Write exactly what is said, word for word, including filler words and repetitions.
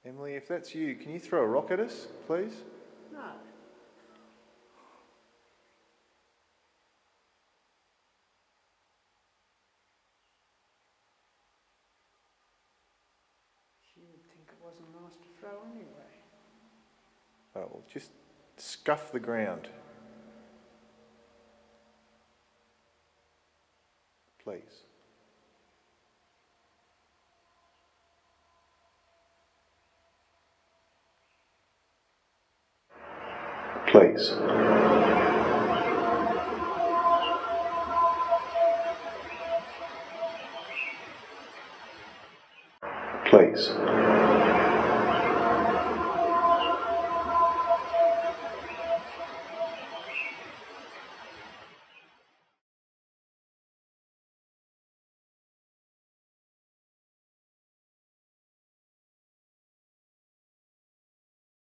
Emily, if that's you, can you throw a rock at us, please? No. She would think it wasn't nice to throw anyway. Oh, well, just scuff the ground. Please. Please.